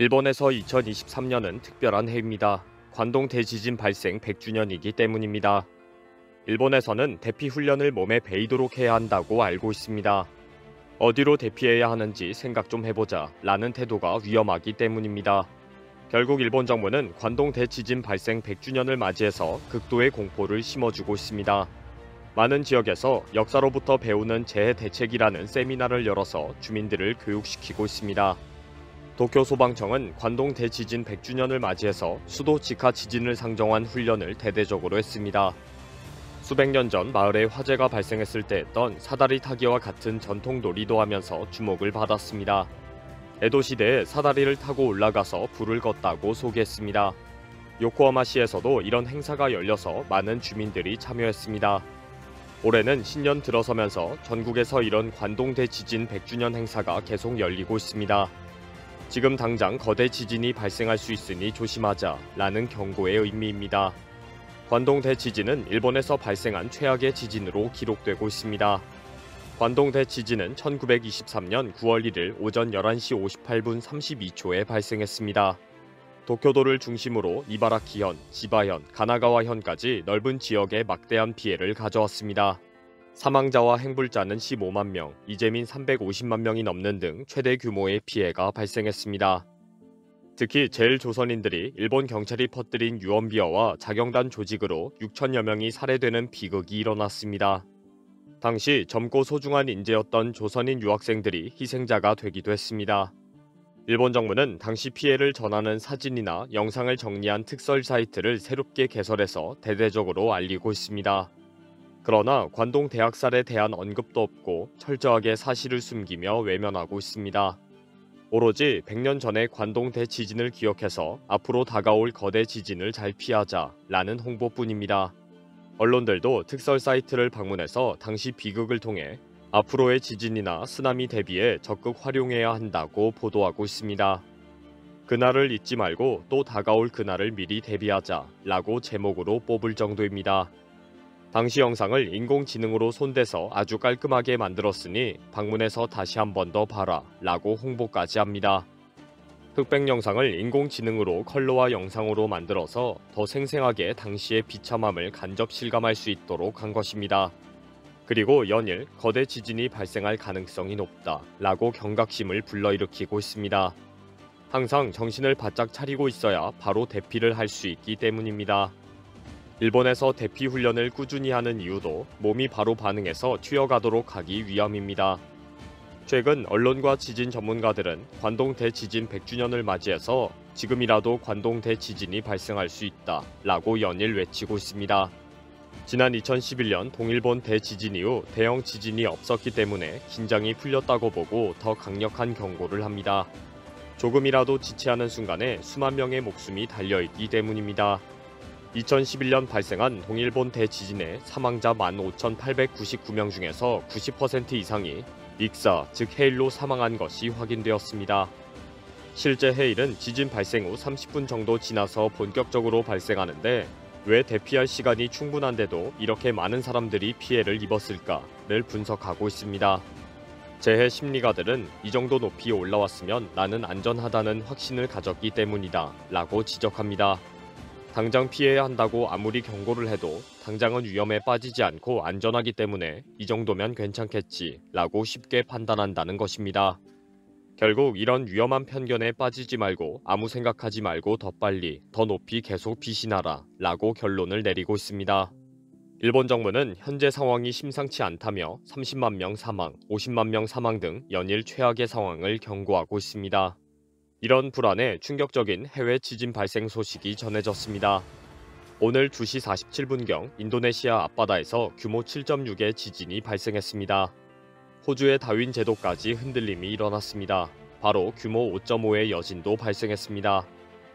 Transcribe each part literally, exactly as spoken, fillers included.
일본에서 이천이십삼 년은 특별한 해입니다. 관동 대지진 발생 백 주년이기 때문입니다. 일본에서는 대피 훈련을 몸에 배이도록 해야 한다고 알고 있습니다. 어디로 대피해야 하는지 생각 좀 해보자 라는 태도가 위험하기 때문입니다. 결국 일본 정부는 관동 대지진 발생 백 주년을 맞이해서 극도의 공포를 심어주고 있습니다. 많은 지역에서 역사로부터 배우는 재해 대책이라는 세미나를 열어서 주민들을 교육시키고 있습니다. 도쿄 소방청은 관동 대지진 백 주년을 맞이해서 수도 지카 지진을 상정한 훈련을 대대적으로 했습니다. 수백 년 전 마을에 화재가 발생했을 때 했던 사다리 타기와 같은 전통 놀이도 하면서 주목을 받았습니다. 에도 시대에 사다리를 타고 올라가서 불을 껐다고 소개했습니다. 요코하마시에서도 이런 행사가 열려서 많은 주민들이 참여했습니다. 올해는 신년 들어서면서 전국에서 이런 관동 대지진 백 주년 행사가 계속 열리고 있습니다. 지금 당장 거대 지진이 발생할 수 있으니 조심하자 라는 경고의 의미입니다. 관동 대지진은 일본에서 발생한 최악의 지진으로 기록되고 있습니다. 관동 대지진은 천구백이십삼 년 구월 일일 오전 열한 시 오십팔 분 삼십이 초에 발생했습니다. 도쿄도를 중심으로 이바라키현, 지바현, 가나가와현까지 넓은 지역에 막대한 피해를 가져왔습니다. 사망자와 행불자는 십오만 명, 이재민 삼백오십만 명이 넘는 등 최대 규모의 피해가 발생했습니다. 특히 제일 조선인들이 일본 경찰이 퍼뜨린 유언비어와 자경단 조직으로 육천여 명이 살해되는 비극이 일어났습니다. 당시 젊고 소중한 인재였던 조선인 유학생들이 희생자가 되기도 했습니다. 일본 정부는 당시 피해를 전하는 사진이나 영상을 정리한 특설 사이트를 새롭게 개설해서 대대적으로 알리고 있습니다. 그러나 관동 대학살에 대한 언급도 없고 철저하게 사실을 숨기며 외면하고 있습니다. 오로지 백 년 전의 관동 대지진을 기억해서 앞으로 다가올 거대 지진을 잘 피하자 라는 홍보뿐입니다. 언론들도 특설 사이트를 방문해서 당시 비극을 통해 앞으로의 지진이나 쓰나미 대비에 적극 활용해야 한다고 보도하고 있습니다. 그날을 잊지 말고 또 다가올 그날을 미리 대비하자 라고 제목으로 뽑을 정도입니다. 당시 영상을 인공지능으로 손대서 아주 깔끔하게 만들었으니 방문해서 다시 한 번 더 봐라 라고 홍보까지 합니다. 흑백 영상을 인공지능으로 컬러와 영상으로 만들어서 더 생생하게 당시의 비참함을 간접 실감할 수 있도록 한 것입니다. 그리고 연일 거대 지진이 발생할 가능성이 높다 라고 경각심을 불러일으키고 있습니다. 항상 정신을 바짝 차리고 있어야 바로 대피를 할 수 있기 때문입니다. 일본에서 대피 훈련을 꾸준히 하는 이유도 몸이 바로 반응해서 튀어가도록 하기 위함입니다. 최근 언론과 지진 전문가들은 관동 대지진 백 주년을 맞이해서 지금이라도 관동 대지진이 발생할 수 있다 라고 연일 외치고 있습니다. 지난 이천십일 년 동일본 대지진 이후 대형 지진이 없었기 때문에 긴장이 풀렸다고 보고 더 강력한 경고를 합니다. 조금이라도 지체하는 순간에 수만 명의 목숨이 달려있기 때문입니다. 이천십일 년 발생한 동일본 대지진의 사망자 만 오천팔백구십구 명 중에서 구십 퍼센트 이상이 익사, 즉 해일로 사망한 것이 확인되었습니다. 실제 해일은 지진 발생 후 삼십 분 정도 지나서 본격적으로 발생하는데 왜 대피할 시간이 충분한데도 이렇게 많은 사람들이 피해를 입었을까를 분석하고 있습니다. 재해 심리가들은 이 정도 높이 올라왔으면 나는 안전하다는 확신을 가졌기 때문이다 라고 지적합니다. 당장 피해야 한다고 아무리 경고를 해도 당장은 위험에 빠지지 않고 안전하기 때문에 이 정도면 괜찮겠지 라고 쉽게 판단한다는 것입니다. 결국 이런 위험한 편견에 빠지지 말고 아무 생각하지 말고 더 빨리, 더 높이 계속 비신하라 라고 결론을 내리고 있습니다. 일본 정부는 현재 상황이 심상치 않다며 삼십만 명 사망, 오십만 명 사망 등 연일 최악의 상황을 경고하고 있습니다. 이런 불안에 충격적인 해외 지진 발생 소식이 전해졌습니다. 오늘 두 시 사십칠 분경 인도네시아 앞바다에서 규모 칠 점 육의 지진이 발생했습니다. 호주의 다윈 제도까지 흔들림이 일어났습니다. 바로 규모 오 점 오의 여진도 발생했습니다.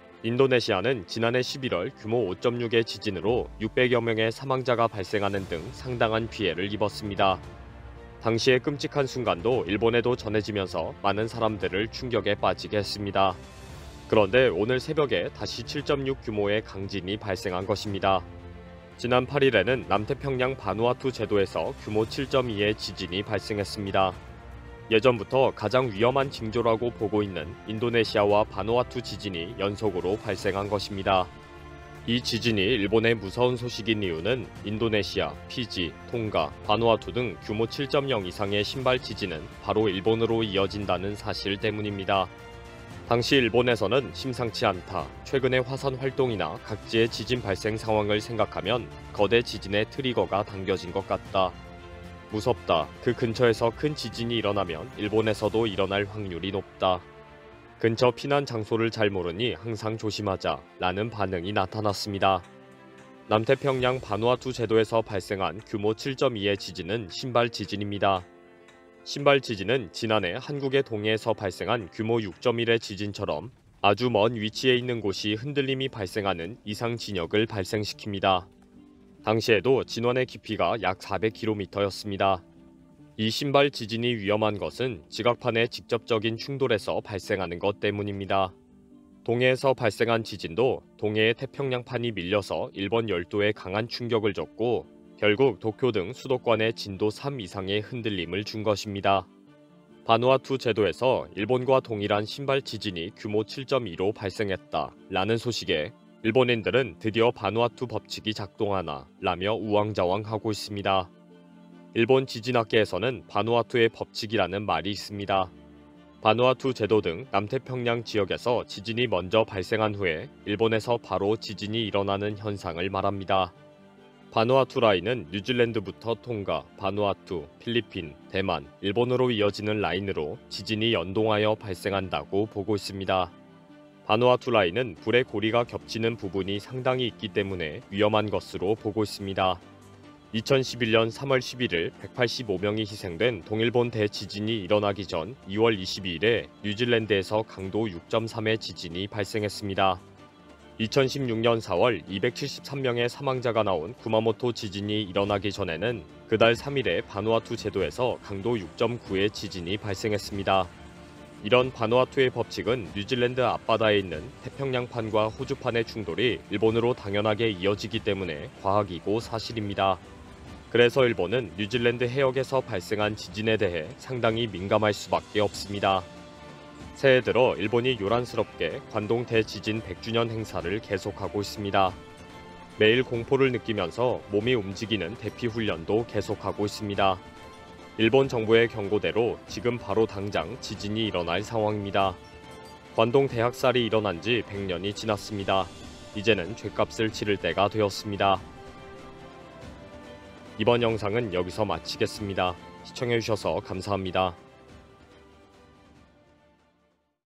인도네시아는 지난해 십일월 규모 오 점 육의 지진으로 육백여 명의 사망자가 발생하는 등 상당한 피해를 입었습니다. 당시의 끔찍한 순간도 일본에도 전해지면서 많은 사람들을 충격에 빠지게 했습니다. 그런데 오늘 새벽에 다시 칠 점 육 규모의 강진이 발생한 것입니다. 지난 팔 일에는 남태평양 바누아투 제도에서 규모 칠 점 이의 지진이 발생했습니다. 예전부터 가장 위험한 징조라고 보고 있는 인도네시아와 바누아투 지진이 연속으로 발생한 것입니다. 이 지진이 일본에 무서운 소식인 이유는 인도네시아, 피지, 통가, 바누아투 등 규모 칠 점 영 이상의 신발 지진은 바로 일본으로 이어진다는 사실 때문입니다. 당시 일본에서는 심상치 않다, 최근의 화산 활동이나 각지의 지진 발생 상황을 생각하면 거대 지진의 트리거가 당겨진 것 같다. 무섭다, 그 근처에서 큰 지진이 일어나면 일본에서도 일어날 확률이 높다. 근처 피난 장소를 잘 모르니 항상 조심하자 라는 반응이 나타났습니다. 남태평양 바누아투 제도에서 발생한 규모 칠 점 이의 지진은 신발 지진입니다. 신발 지진은 지난해 한국의 동해에서 발생한 규모 육 점 일의 지진처럼 아주 먼 위치에 있는 곳이 흔들림이 발생하는 이상 진역을 발생시킵니다. 당시에도 진원의 깊이가 약 사백 킬로미터였습니다. 이 신발 지진이 위험한 것은 지각판의 직접적인 충돌에서 발생하는 것 때문입니다. 동해에서 발생한 지진도 동해의 태평양판이 밀려서 일본 열도에 강한 충격을 줬고 결국 도쿄 등 수도권에 진도 삼 이상의 흔들림을 준 것입니다. 바누아투 제도에서 일본과 동일한 신발 지진이 규모 칠 점 이로 발생했다 라는 소식에 일본인들은 드디어 바누아투 법칙이 작동하나 라며 우왕좌왕하고 있습니다. 일본 지진학계에서는 바누아투의 법칙이라는 말이 있습니다. 바누아투 제도 등 남태평양 지역에서 지진이 먼저 발생한 후에 일본에서 바로 지진이 일어나는 현상을 말합니다. 바누아투 라인은 뉴질랜드부터 통가, 바누아투, 필리핀, 대만, 일본으로 이어지는 라인으로 지진이 연동하여 발생한다고 보고 있습니다. 바누아투 라인은 불의 고리가 겹치는 부분이 상당히 있기 때문에 위험한 것으로 보고 있습니다. 이천십일 년 삼월 십일일 백팔십오 명이 희생된 동일본 대지진이 일어나기 전 이월 이십이일에 뉴질랜드에서 강도 육 점 삼의 지진이 발생했습니다. 이천십육 년 사월 이백칠십삼 명의 사망자가 나온 구마모토 지진이 일어나기 전에는 그달 삼 일에 바누아투 제도에서 강도 육 점 구의 지진이 발생했습니다. 이런 바누아투의 법칙은 뉴질랜드 앞바다에 있는 태평양판과 호주판의 충돌이 일본으로 당연하게 이어지기 때문에 과학이고 사실입니다. 그래서 일본은 뉴질랜드 해역에서 발생한 지진에 대해 상당히 민감할 수밖에 없습니다. 새해 들어 일본이 요란스럽게 관동 대지진 백 주년 행사를 계속하고 있습니다. 매일 공포를 느끼면서 몸이 움직이는 대피 훈련도 계속하고 있습니다. 일본 정부의 경고대로 지금 바로 당장 지진이 일어날 상황입니다. 관동 대학살이 일어난 지 백 년이 지났습니다. 이제는 죗값을 치를 때가 되었습니다. 이번 영상은 여기서 마치겠습니다. 시청해주셔서 감사합니다.